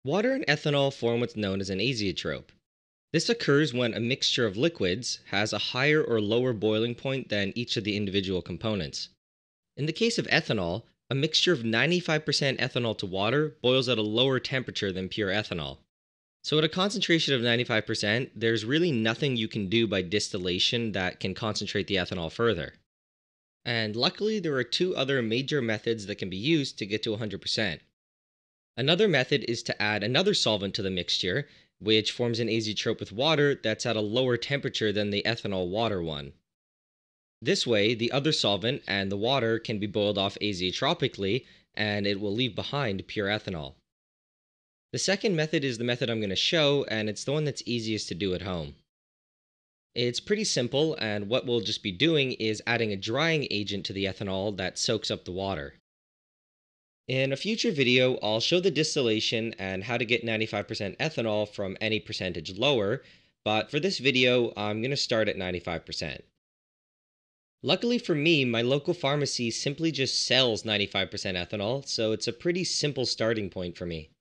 Water and ethanol form what's known as an azeotrope. This occurs when a mixture of liquids has a higher or lower boiling point than each of the individual components. In the case of ethanol, a mixture of 95% ethanol to water boils at a lower temperature than pure ethanol. So, at a concentration of 95%, there's really nothing you can do by distillation that can concentrate the ethanol further. And luckily, there are two other major methods that can be used to get to 100%. Another method is to add another solvent to the mixture, which forms an azeotrope with water that's at a lower temperature than the ethanol water one. This way, the other solvent and the water can be boiled off azeotropically, and it will leave behind pure ethanol. The second method is the method I'm going to show, and it's the one that's easiest to do at home. It's pretty simple, and what we'll just be doing is adding a drying agent to the ethanol that soaks up the water. In a future video, I'll show the distillation and how to get 95% ethanol from any percentage lower, but for this video, I'm going to start at 95%. Luckily for me, my local pharmacy simply just sells 95% ethanol, so it's a pretty simple starting point for me.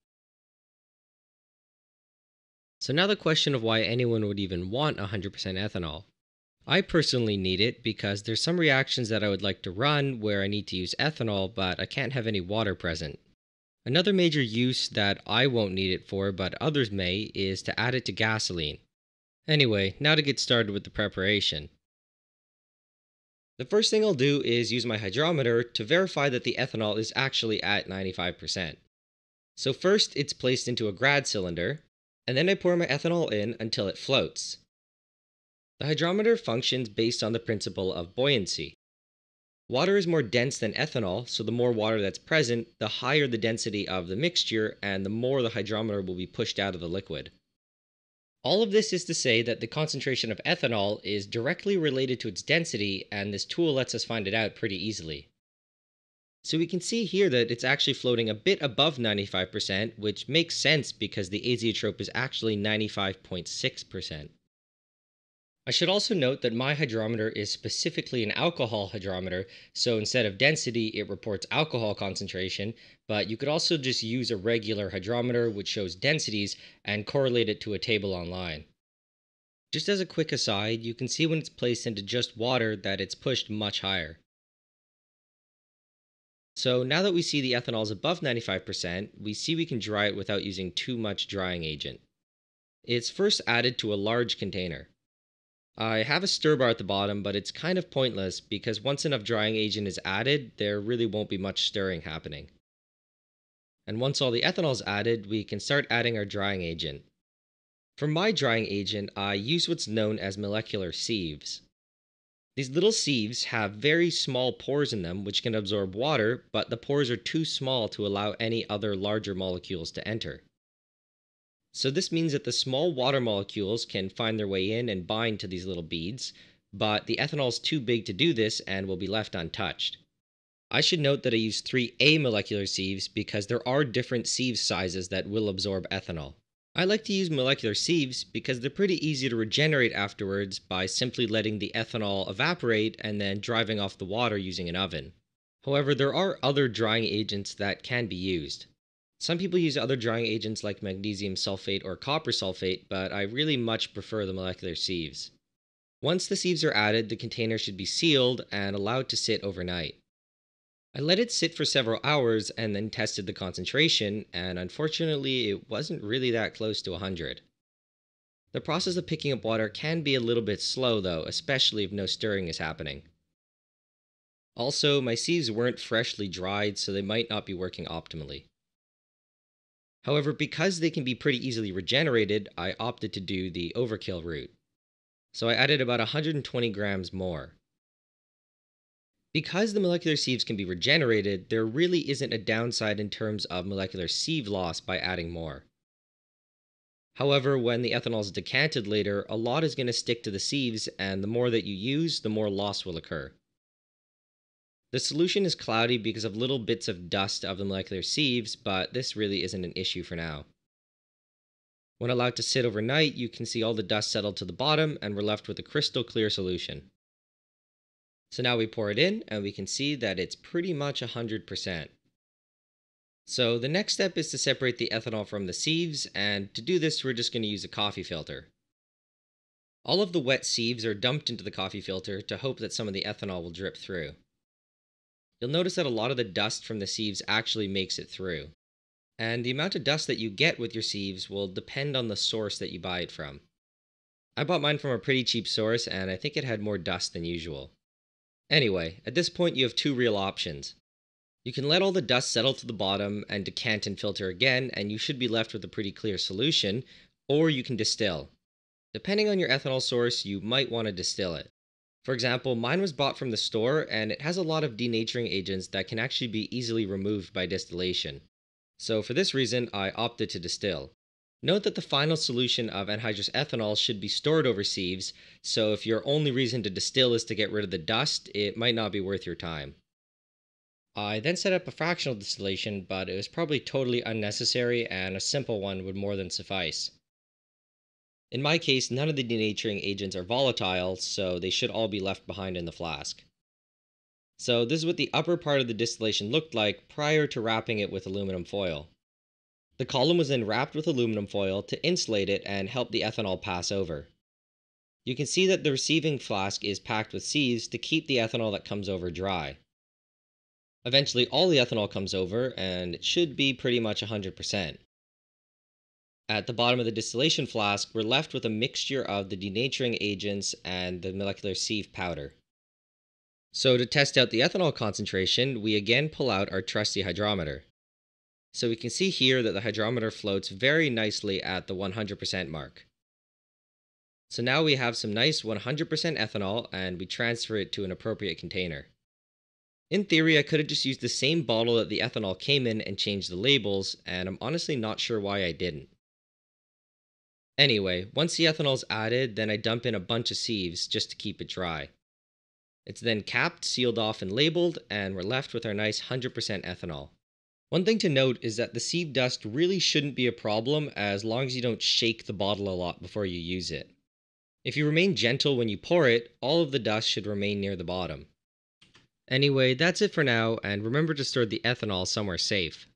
So now the question of why anyone would even want 100% ethanol. I personally need it because there's some reactions that I would like to run where I need to use ethanol, but I can't have any water present. Another major use that I won't need it for, but others may, is to add it to gasoline. Anyway, now to get started with the preparation. The first thing I'll do is use my hydrometer to verify that the ethanol is actually at 95%. So first it's placed into a grad cylinder, and then I pour my ethanol in until it floats. The hydrometer functions based on the principle of buoyancy. Water is more dense than ethanol, so the more water that's present, the higher the density of the mixture and the more the hydrometer will be pushed out of the liquid. All of this is to say that the concentration of ethanol is directly related to its density, and this tool lets us find it out pretty easily. So we can see here that it's actually floating a bit above 95%, which makes sense because the azeotrope is actually 95.6%. I should also note that my hydrometer is specifically an alcohol hydrometer, so instead of density, it reports alcohol concentration, but you could also just use a regular hydrometer which shows densities and correlate it to a table online. Just as a quick aside, you can see when it's placed into just water that it's pushed much higher. So now that we see the ethanol is above 95%, we see we can dry it without using too much drying agent. It's first added to a large container. I have a stir bar at the bottom, but it's kind of pointless because once enough drying agent is added, there really won't be much stirring happening. And once all the ethanol is added, we can start adding our drying agent. For my drying agent, I use what's known as molecular sieves. These little sieves have very small pores in them which can absorb water, but the pores are too small to allow any other larger molecules to enter. So this means that the small water molecules can find their way in and bind to these little beads, but the ethanol is too big to do this and will be left untouched. I should note that I use 3A molecular sieves because there are different sieve sizes that will absorb ethanol. I like to use molecular sieves because they're pretty easy to regenerate afterwards by simply letting the ethanol evaporate and then driving off the water using an oven. However, there are other drying agents that can be used. Some people use other drying agents like magnesium sulfate or copper sulfate, but I really much prefer the molecular sieves. Once the sieves are added, the container should be sealed and allowed to sit overnight. I let it sit for several hours and then tested the concentration, and unfortunately, it wasn't really that close to 100. The process of picking up water can be a little bit slow though, especially if no stirring is happening. Also, my sieves weren't freshly dried, so they might not be working optimally. However, because they can be pretty easily regenerated, I opted to do the overkill route. So I added about 120 grams more. Because the molecular sieves can be regenerated, there really isn't a downside in terms of molecular sieve loss by adding more. However, when the ethanol is decanted later, a lot is going to stick to the sieves, and the more that you use, the more loss will occur. The solution is cloudy because of little bits of dust of the molecular sieves, but this really isn't an issue for now. When allowed to sit overnight, you can see all the dust settle to the bottom, and we're left with a crystal clear solution. So now we pour it in, and we can see that it's pretty much 100%. So the next step is to separate the ethanol from the sieves, and to do this we're just going to use a coffee filter. All of the wet sieves are dumped into the coffee filter to hope that some of the ethanol will drip through. You'll notice that a lot of the dust from the sieves actually makes it through. And the amount of dust that you get with your sieves will depend on the source that you buy it from. I bought mine from a pretty cheap source and I think it had more dust than usual. Anyway, at this point you have two real options. You can let all the dust settle to the bottom and decant and filter again, and you should be left with a pretty clear solution, or you can distill. Depending on your ethanol source, you might want to distill it. For example, mine was bought from the store and it has a lot of denaturing agents that can actually be easily removed by distillation. So for this reason, I opted to distill. Note that the final solution of anhydrous ethanol should be stored over sieves, so if your only reason to distill is to get rid of the dust, it might not be worth your time. I then set up a fractional distillation, but it was probably totally unnecessary and a simple one would more than suffice. In my case, none of the denaturing agents are volatile, so they should all be left behind in the flask. So this is what the upper part of the distillation looked like prior to wrapping it with aluminum foil. The column was then wrapped with aluminum foil to insulate it and help the ethanol pass over. You can see that the receiving flask is packed with sieves to keep the ethanol that comes over dry. Eventually all the ethanol comes over and it should be pretty much 100%. At the bottom of the distillation flask, we're left with a mixture of the denaturing agents and the molecular sieve powder. So to test out the ethanol concentration, we again pull out our trusty hydrometer. So we can see here that the hydrometer floats very nicely at the 100% mark. So now we have some nice 100% ethanol and we transfer it to an appropriate container. In theory, I could have just used the same bottle that the ethanol came in and changed the labels, and I'm honestly not sure why I didn't. Anyway, once the ethanol is added, then I dump in a bunch of sieves just to keep it dry. It's then capped, sealed off, and labeled, and we're left with our nice 100% ethanol. One thing to note is that the sieve dust really shouldn't be a problem as long as you don't shake the bottle a lot before you use it. If you remain gentle when you pour it, all of the dust should remain near the bottom. Anyway, that's it for now, and remember to store the ethanol somewhere safe.